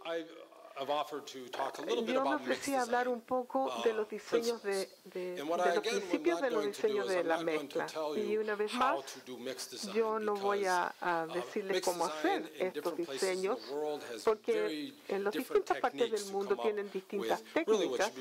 Yo me ofrecí a hablar un poco de los diseños de los principios de los diseños de la mezcla. Y una vez más, yo no voy a decirles cómo hacer estos diseños, porque en las distintas partes del mundo tienen distintas técnicas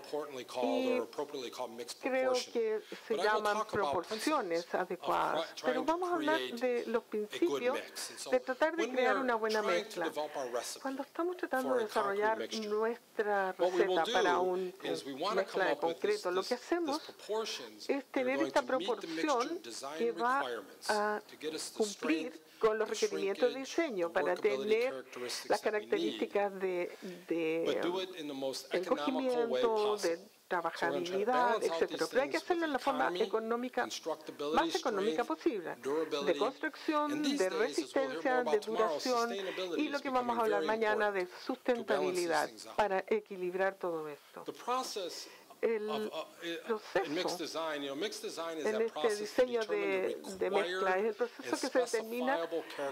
y creo que se llaman proporciones adecuadas. Pero vamos a hablar de los principios de tratar de crear una buena mezcla. Cuando estamos tratando de desarrollar nuestra receta para una mezcla de concreto, lo que hacemos es tener esta proporción que va a cumplir con los requerimientos de diseño para tener las características de encogimiento, de trabajabilidad, etc. Pero hay que hacerlo en la forma económica, más económica posible, de construcción, de resistencia, de duración y lo que vamos a hablar mañana de sustentabilidad para equilibrar todo esto. El proceso en este diseño de mezcla es el proceso que se determina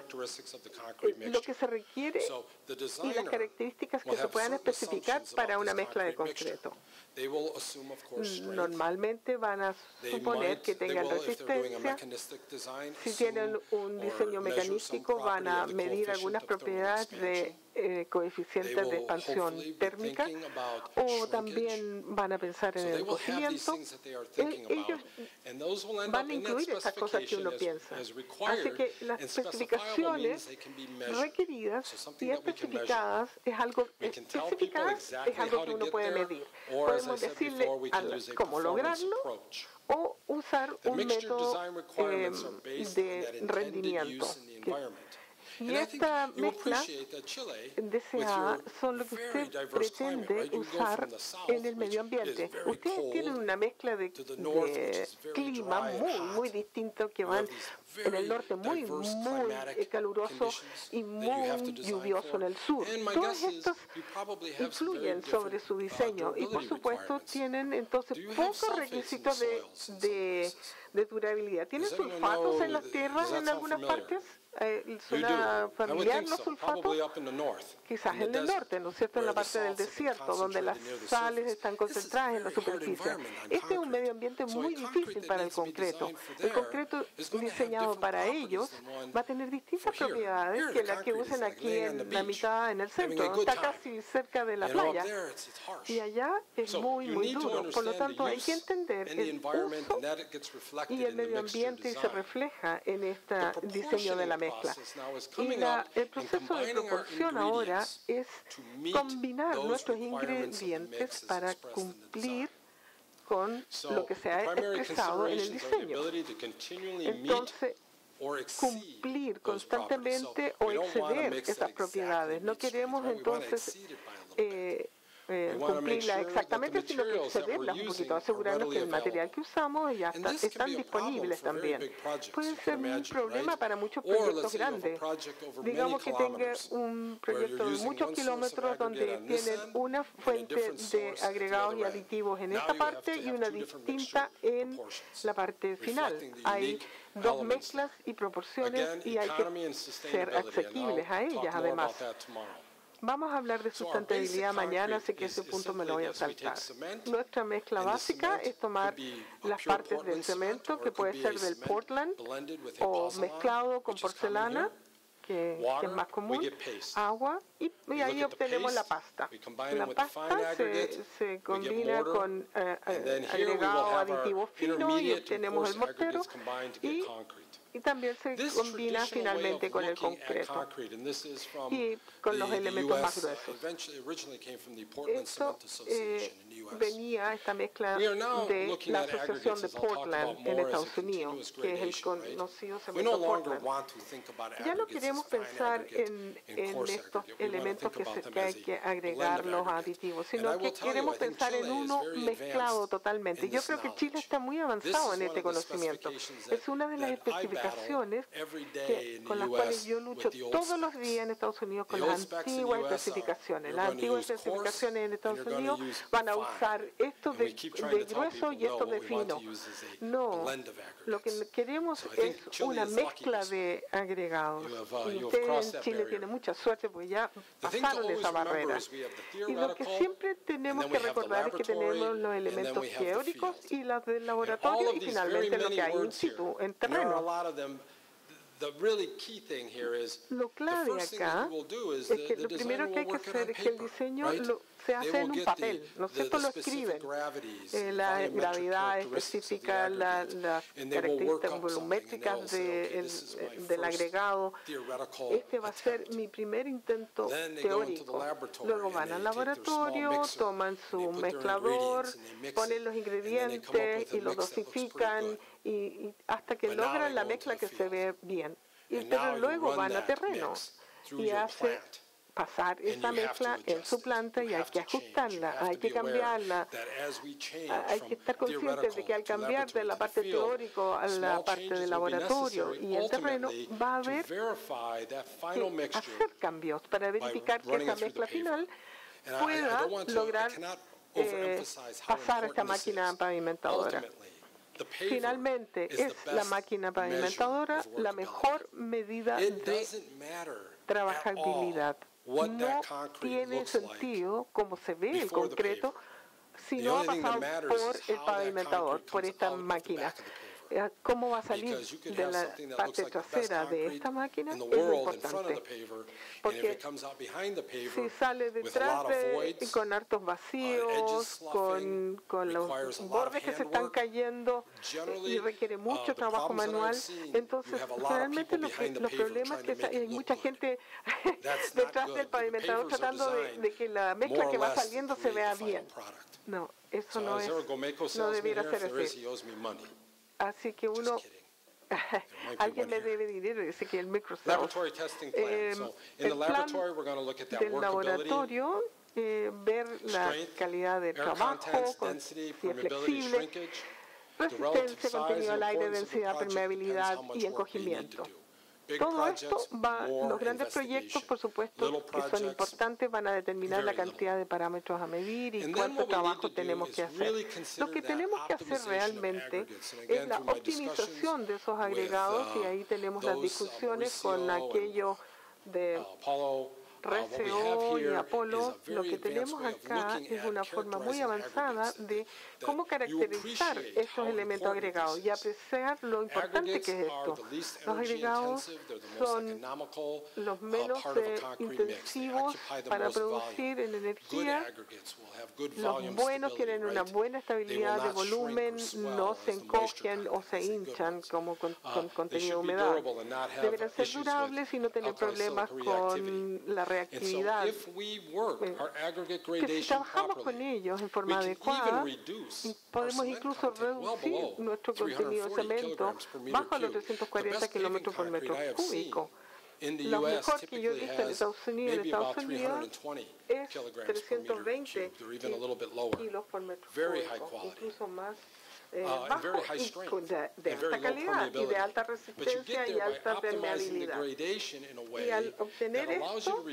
lo que se requiere y las características que se puedan especificar para una mezcla de concreto. Normalmente van a suponer que tengan resistencia. Si tienen un diseño mecanístico, van a medir algunas propiedades de coeficientes de expansión térmica o también van a pensar en el encogimiento. Ellos van a incluir estas cosas que uno piensa. Así que las especificaciones requeridas y especificadas es algo que uno puede medir. Podemos decirle cómo lograrlo o usar un método de rendimiento. Y esta mezcla deseada son lo que usted pretende usar en el medio ambiente. Ustedes tienen una mezcla de clima muy distinto que van en el norte muy caluroso y muy lluvioso en el sur. Todos estos influyen sobre su diseño y por supuesto tienen entonces pocos requisitos de durabilidad. ¿Tienen sulfatos en las tierras en algunas partes? ¿Suena familiar los sulfatos? Quizás en el norte, ¿no es cierto?, en la parte del desierto, donde las sales están concentradas en la superficie. Este es un medio ambiente muy difícil para el concreto. El concreto diseñado para ellos va a tener distintas propiedades que las que usen aquí en la mitad, en el centro. Está casi cerca de la playa. Y allá es muy duro. Por lo tanto, hay que entender el uso y el medio ambiente y se refleja en este diseño de la mezcla. Y el proceso de proporción ahora es combinar nuestros ingredientes para cumplir con lo que se ha expresado en el diseño. Entonces, cumplir constantemente o exceder esas propiedades. No queremos entonces cumplirlas exactamente, sino que excederlas un poquito, asegurarnos que el material que usamos ya están disponibles también. Puede ser un problema para muchos proyectos grandes. Digamos que tenga un proyecto de muchos kilómetros donde tienen una fuente de agregados y aditivos en esta parte y una distinta en la parte final. Hay dos mezclas y proporciones y hay que ser asequibles a ellas además. Vamos a hablar de sustentabilidad mañana, así que ese punto me lo voy a saltar. Nuestra mezcla básica es tomar las partes del cemento, que puede ser del Portland, o mezclado con porcelana, que es más común, agua, y ahí obtenemos la pasta. La pasta se combina con agregado aditivo fino y obtenemos el mortero y también se combina finalmente con el concreto y con los elementos más gruesos. Esto venía, esta mezcla de la Asociación de Portland en Estados Unidos, que es el conocido cemento Portland. Ya no queremos pensar en estos elementos que hay que agregar los aditivos, sino que queremos pensar en uno mezclado totalmente. Yo creo que Chile está muy avanzado en este conocimiento. Es una de las especificaciones con las cuales yo lucho todos los días en Estados Unidos con las antiguas especificaciones. Las antiguas especificaciones en Estados Unidos van a usar pasar esto de grueso y esto de fino. No, lo que queremos es una mezcla de agregados. Y ustedes en Chile tienen mucha suerte porque ya pasaron esa barrera. Y lo que siempre tenemos que recordar es que tenemos los elementos teóricos y los del laboratorio y finalmente lo que hay in situ, en terreno. Lo clave acá es que lo primero que hay que hacer es que el diseño se hace en un papel, ¿no es cierto? Lo escriben. La gravedad específica, las características volumétricas del agregado. Este va a ser mi primer intento teórico. Luego van al laboratorio, toman su mezclador, ponen los ingredientes y los dosifican y hasta que logran la mezcla que se ve bien. Pero luego van a terreno y hacen pasar esa mezcla en su planta y hay que ajustarla, hay que cambiarla. Hay que estar conscientes de que al cambiar de la parte teórica a la parte del laboratorio y el terreno va a haber que hacer cambios para verificar que esa mezcla final pueda lograr pasar a esta máquina pavimentadora. Finalmente, es la máquina pavimentadora la mejor medida de trabajabilidad. No tiene sentido cómo se ve el concreto si no ha pasado por el pavimentador, por esta máquina. Cómo va a salir de la parte trasera de esta máquina es lo importante. Porque si sale detrás con hartos vacíos, con los bordes que se están cayendo y requiere mucho trabajo manual, entonces realmente los problemas es que hay mucha gente detrás del pavimentador tratando de que la mezcla que va saliendo se vea bien. No, eso no debiera ser así. Así que alguien me debe dinero, dice que el Microsoft. El plan del laboratorio, ver la calidad del trabajo, si es flexible, resistencia, contenido al aire, densidad, permeabilidad y encogimiento. Todo esto los grandes proyectos, por supuesto, que son importantes, van a determinar la cantidad de parámetros a medir y cuánto trabajo tenemos que hacer. Lo que tenemos que hacer realmente es la optimización de esos agregados y ahí tenemos las discusiones con aquello de RCO y Apolo. Lo que tenemos acá es una forma muy avanzada de cómo caracterizar estos elementos agregados y apreciar lo importante que es esto. Los agregados son los menos intensivos para producir en energía. Los buenos tienen una buena estabilidad de volumen, no se encogen o se hinchan como con contenido de humedad. Deben ser durables y no tener problemas con la reactividad. Que si trabajamos con ellos en forma adecuada, podemos incluso reducir nuestro contenido de cemento bajo los 340 kilómetros por metro cúbico. Lo mejor que yo he visto en Estados Unidos es 320 kilos por metro cúbico, incluso más bajo y de alta calidad y de alta resistencia y alta permeabilidad. Y al obtener esto,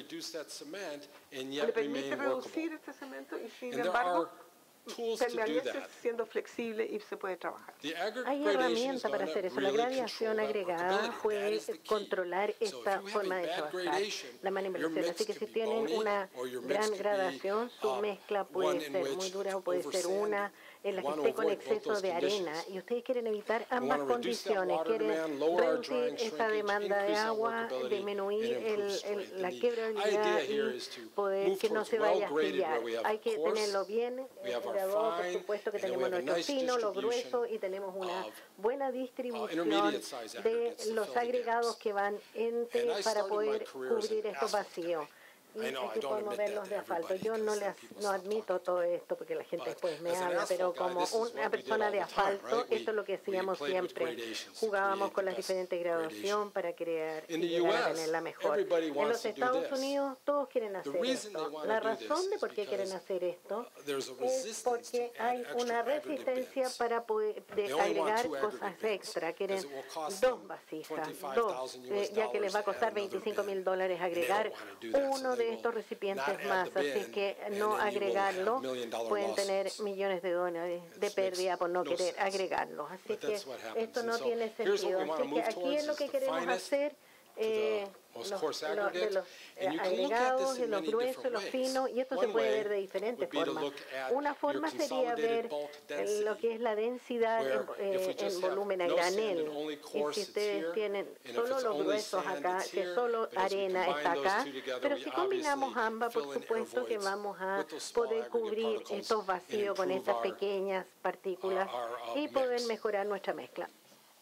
le permite reducir este cemento y sin embargo permanece siendo flexible y se puede trabajar. Hay herramientas para hacer eso. La gradación agregada puede controlar esta forma de trabajar, la manipulación. Así que si tienen una gran gradación, su mezcla puede ser muy dura o puede ser una en la que esté con exceso de arena y ustedes quieren evitar ambas condiciones, quieren reducir esa demanda de agua, disminuir la quebrabilidad y poder que no se vaya a sellar. Hay que tenerlo bien graduado, por supuesto que tenemos nuestro fino, lo grueso y tenemos una buena distribución de los agregados que van para poder cubrir estos vacíos. Y aquí podemos ver los de asfalto. Yo no admito todo esto porque la gente después me habla, pero como una persona de asfalto, esto es lo que hacíamos siempre. Jugábamos con la diferente graduación para crear y llegar a tener la mejor. En los Estados Unidos todos quieren hacer esto. La razón de por qué quieren hacer esto es porque hay una resistencia para poder agregar cosas extra. Quieren dos vasijas, ya que les va a costar $25,000 agregar uno de estos recipientes más, así que no agregarlo, pueden tener millones de dólares de pérdida por no querer agregarlos. Así que esto no tiene sentido. Así que aquí es lo que queremos hacer. De los agregados, de los gruesos, los finos, y esto se puede ver de diferentes formas. Una forma sería ver lo que es la densidad en volumen a granel. Y si ustedes tienen solo los gruesos acá, que solo arena está acá, pero si combinamos ambas, por supuesto que vamos a poder cubrir estos vacíos con estas pequeñas partículas y poder mejorar nuestra mezcla.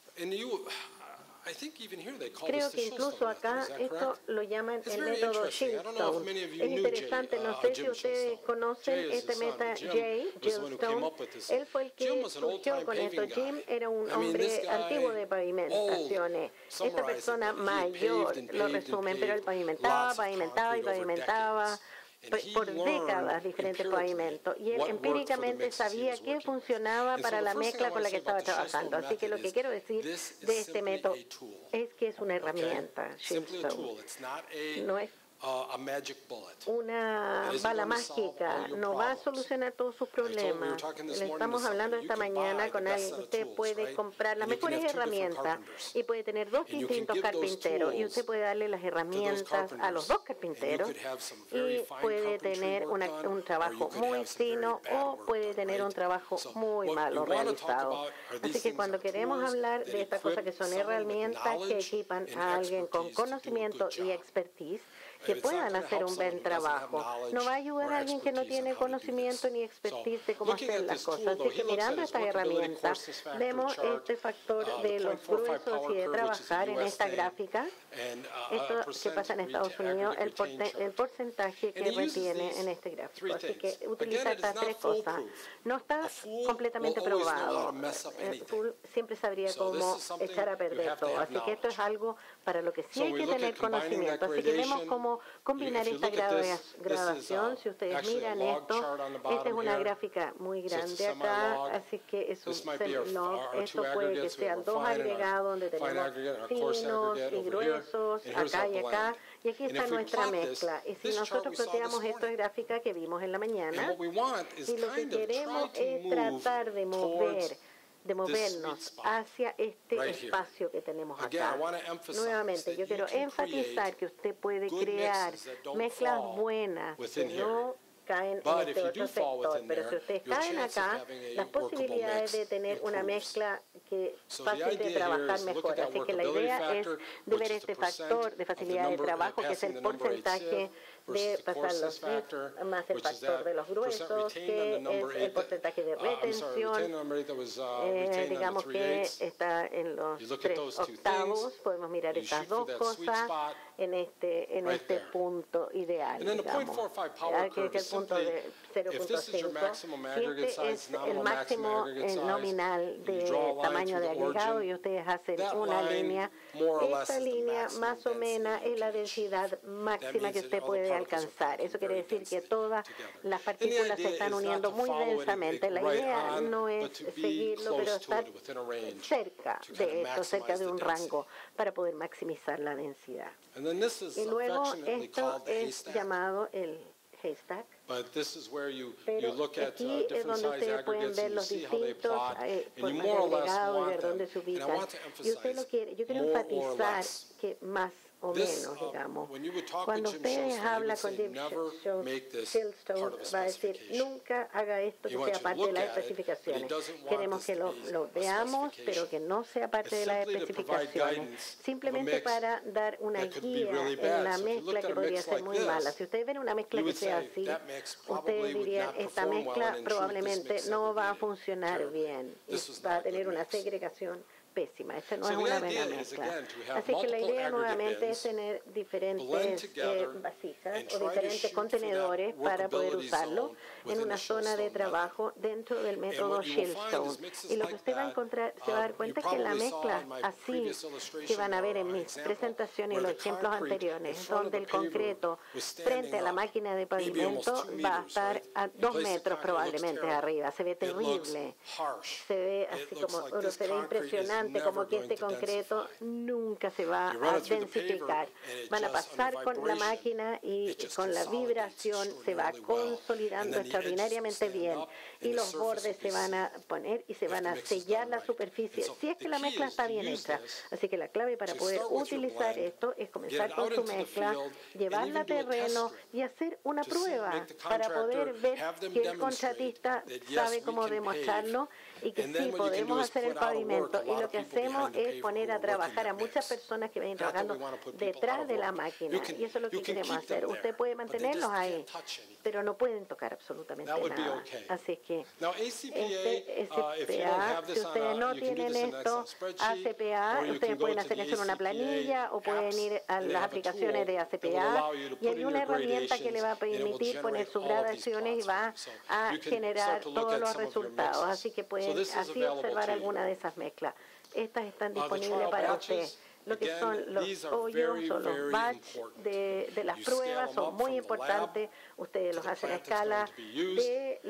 Creo que incluso acá esto lo llaman el método Shieldstone. Es interesante, no sé si ustedes conocen este método Shieldstone. Él fue el que surgió con esto. Jim era un hombre antiguo de pavimentaciones. Esta persona mayor, lo resumen, pero él pavimentaba por décadas diferentes pavimentos, y él empíricamente sabía qué funcionaba para la mezcla con la que estaba trabajando. Así que lo que quiero decir de este método es que es una herramienta. No es una bala mágica, no va a solucionar todos sus problemas. Le estamos hablando esta mañana con alguien. Usted puede comprar las mejores herramientas y puede tener dos distintos carpinteros, y usted puede darle las herramientas a los dos carpinteros y puede tener un trabajo muy fino o puede tener un trabajo muy malo realizado. Así que cuando queremos hablar de estas cosas que son herramientas que equipan a alguien con conocimiento y expertise, que puedan hacer un buen trabajo. No va a ayudar a alguien que no tiene conocimiento ni expertise de cómo hacer las cosas. Así que mirando estas herramientas, vemos este factor de los gruesos y de trabajar en esta gráfica. Esto que pasa en Estados Unidos, el porcentaje que retiene en este gráfico. Así que utiliza estas tres cosas. No está completamente probado. Siempre sabría cómo echar a perder todo. Así que esto es algo para lo que sí hay que tener conocimiento. Así que vemos cómo combinar esta graduación. Si ustedes miran esto, esta es una gráfica muy grande acá, así que es un semi-log. Esto puede que sean dos agregados donde tenemos finos y gruesos, acá y acá, y aquí está nuestra mezcla. Y si nosotros planteamos esta gráfica que vimos en la mañana, y lo que queremos es tratar de movernos hacia este espacio que tenemos acá. Nuevamente, yo quiero enfatizar que usted puede crear mezclas buenas que no caen en este otro sector, pero si ustedes caen acá, las posibilidades de tener una mezcla que fácil de trabajar mejor. Así que la idea es de ver este factor de facilidad de trabajo, que es el porcentaje de pasar los bits más el factor de los gruesos, que es el porcentaje de retención. Digamos que está en los 3/8. Podemos mirar estas dos cosas en este punto ideal, digamos, que es el punto de 0.5. Si este es el máximo nominal de tamaño de agregado y ustedes hacen una línea, esta línea más o menos es la densidad máxima que usted puede alcanzar. Eso quiere decir que todas las partículas se están uniendo muy densamente. La idea no es seguirlo, pero estar cerca de esto, cerca de un rango, para poder maximizar la densidad. Y luego esto es llamado el haystack. Pero aquí es donde ustedes pueden ver los distintos formas de agregado y ver dónde se ubican. Y usted lo quiere, yo quiero enfatizar que más o menos, digamos. Cuando ustedes hablan con Jim Shieldstone, va a decir, nunca haga esto que sea parte de las especificaciones. Queremos que lo veamos, pero que no sea parte de las especificaciones. Simplemente para dar una guía en la mezcla que podría ser muy mala. Si ustedes ven una mezcla que sea así, ustedes dirían, esta mezcla probablemente no va a funcionar bien y va a tener una segregación pésima. Esta no es una buena mezcla. Así que la idea nuevamente es tener diferentes vasijas o diferentes contenedores para poder usarlo en una zona de trabajo dentro del método Shieldstone. Y lo que usted va a encontrar, se va a dar cuenta que la mezcla así que van a ver en mis presentaciones y los ejemplos anteriores, donde el concreto frente a la máquina de pavimento va a estar a 2 metros probablemente arriba. Se ve terrible. Se ve así como, se ve impresionante resistente como que este concreto nunca se va a densificar. Van a pasar con la máquina y con la vibración se va consolidando extraordinariamente bien y los bordes se van a poner y se van a sellar la superficie si es que la mezcla está bien hecha. Así que la clave para poder utilizar esto es comenzar con su mezcla, llevarla a terreno y hacer una prueba para poder ver que el contratista sabe cómo demostrarlo y que sí podemos hacer el pavimento. Y lo que hacemos es poner a trabajar a muchas personas que vayan trabajando detrás de la máquina. Y eso es lo que queremos hacer. Usted puede mantenerlos ahí, pero no pueden tocar absolutamente nada. Así que SPA, si ustedes no tienen esto, ACPA, ustedes pueden hacer eso en una planilla o pueden ir a las aplicaciones de ACPA y hay una herramienta que le va a permitir poner sus gradaciones y va a generar todos los resultados. Así que pueden así observar alguna de esas mezclas. Estas están disponibles para usted. Lo que son los hoyos o los batch de las pruebas son muy importantes. Ustedes los hacen a escala de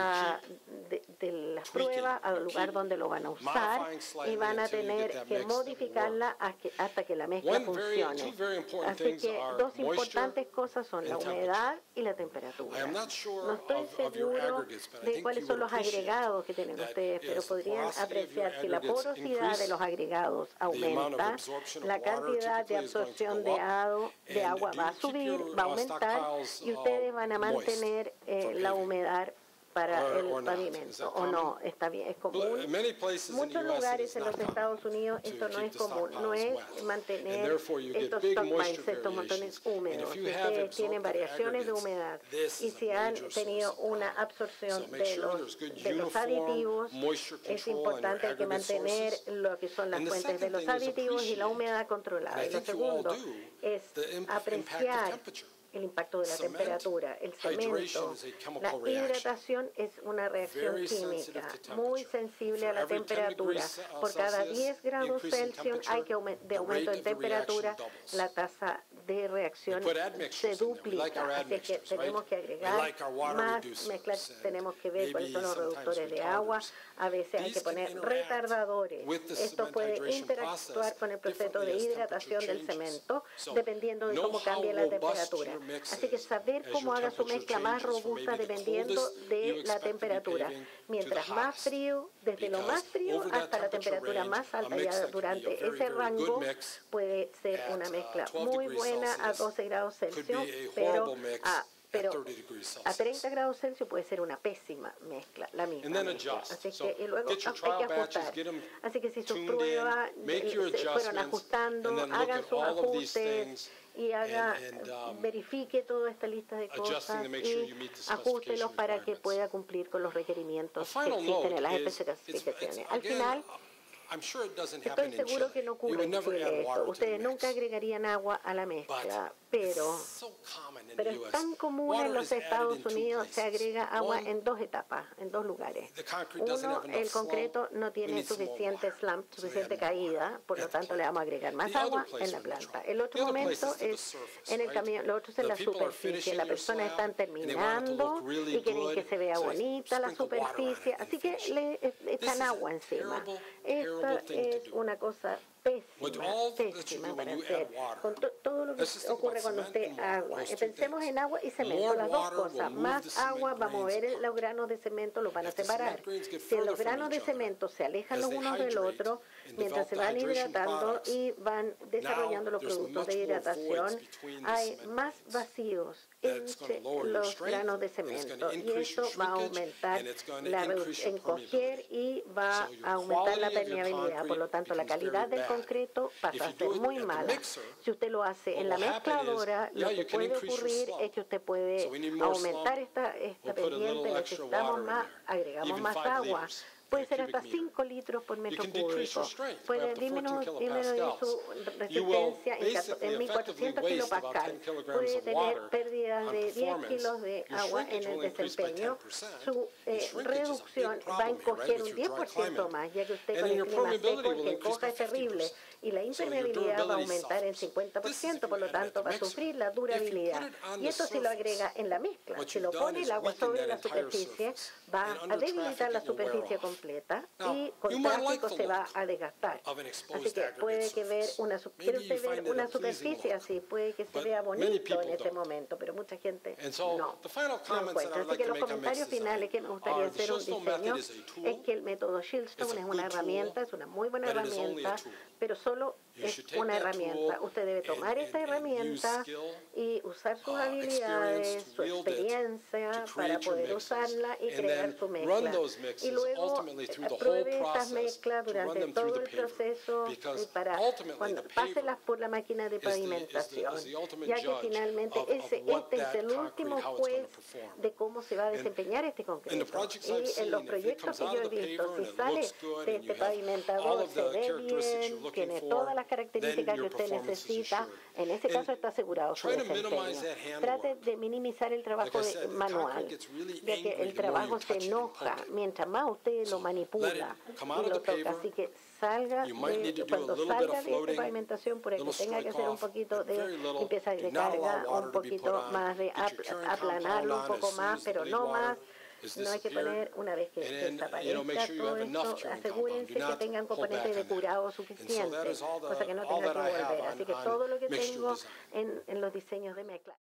las pruebas al lugar donde lo van a usar y van a tener que modificarla hasta que la mezcla funcione. Así que dos importantes cosas son la humedad y la temperatura. No estoy seguro de cuáles son los agregados que tienen ustedes, pero podrían apreciar si la porosidad de los agregados aumenta, la cantidad de absorción de agua va a subir, va a aumentar y ustedes van a mantener la humedad para el pavimento, o no, está bien, es común. Muchos lugares en los Estados Unidos esto no es común, no es mantener estos stockpiles, estos montones húmedos. Ustedes tienen variaciones de humedad y si han tenido una absorción de los aditivos, es importante que mantener lo que son las fuentes de los aditivos y la humedad controlada. Y lo segundo es apreciar el impacto de la temperatura, el cemento. La hidratación es una reacción química muy sensible a la temperatura. Por cada 10 grados Celsius de aumento en temperatura, la tasa de reacción se duplica. Así que tenemos que agregar más mezclas, tenemos que ver cuáles son los reductores de agua. A veces hay que poner retardadores. Esto puede interactuar con el proceso de hidratación del cemento, dependiendo de cómo cambie la temperatura. Así que saber cómo haga su mezcla más robusta dependiendo de la temperatura. Mientras más frío, desde lo más frío hasta la temperatura más alta, ya durante ese rango puede ser una mezcla muy buena a 12 grados Celsius, pero a 30 grados Celsius puede ser una pésima mezcla, la misma mezcla. Así que, y luego hay que ajustar. Así que si sus pruebas se fueron ajustando, hagan sus ajustes y verifique toda esta lista de cosas y ajústelos para que pueda cumplir con los requerimientos que existen en las especificaciones. Al final, estoy seguro que no ocurre en Chile esto. Ustedes nunca agregarían agua a la mezcla, pero es tan común en los Estados Unidos, se agrega agua en dos etapas, en dos lugares. Uno, el concreto no tiene suficiente slump, suficiente caída, por lo tanto le vamos a agregar más agua en la planta. El otro momento es en el camión, lo otro es en la superficie. Las personas están terminando y quieren que se vea bonita la superficie, así que le echan agua encima. Esta es una cosa pésima para hacer. Con todo lo que ocurre cuando usted agua. Pensemos en agua y cemento, las dos cosas. Más agua va a mover los granos de cemento, los van a separar. Si los granos de cemento se alejan los unos del otro, mientras se van hidratando y van desarrollando los productos de hidratación, hay más vacíos entre los granos de cemento y eso va a aumentar la encoger y va a aumentar la permeabilidad. Por lo tanto, la calidad del concreto pasa a ser muy mala. Si usted lo hace en la mezcladora, lo que puede ocurrir es que usted puede aumentar esta pendiente, necesitamos más, agregamos más agua. Puede ser hasta 5 litros por metro cúbico. Puede disminuir su resistencia en 1400 kilopascal. Puede tener pérdidas de 10 kilos de agua en el desempeño. Su reducción va a encoger un 10% más, ya que usted con el clima seco, el que encoja es terrible. y la impermeabilidad va a aumentar en 50%, por lo tanto va a sufrir la durabilidad. Y esto si lo agrega en la mezcla, si lo pone el agua sobre la superficie, va a debilitar la superficie completa y con tráfico se va a desgastar. Así que puede que ver una superficie así, puede que se vea bonito en este momento, pero mucha gente no encuentra. Así que los comentarios finales que me gustaría hacer un diseño es que el método Shieldstone es una herramienta, es una muy buena herramienta, pero solo es una herramienta. Usted debe tomar esta herramienta y usar sus habilidades, su experiencia para poder usarla y crear su mezcla. Y luego pruebe estas mezclas durante todo el proceso y para cuando páselas por la máquina de pavimentación, ya que finalmente este es el último juez de cómo se va a desempeñar este concreto. Y en los proyectos que yo he visto, si sale de este pavimentador, se ve bien, tiene todas las características que usted necesita, en ese caso está asegurado su desempeño. Trate de minimizar el trabajo manual, ya que el trabajo se enoja mientras más usted lo manipula y lo toca. Así que cuando salga de esta pavimentación, por que tenga que hacer un poquito de limpieza de carga, un poquito más de aplanarlo un poco más, pero no más. No hay que poner, una vez que desaparezca todo esto, asegúrense que tengan componentes de curado suficientes, cosa que no tenga que volver. Así que todo lo que tengo en los diseños de mezcla.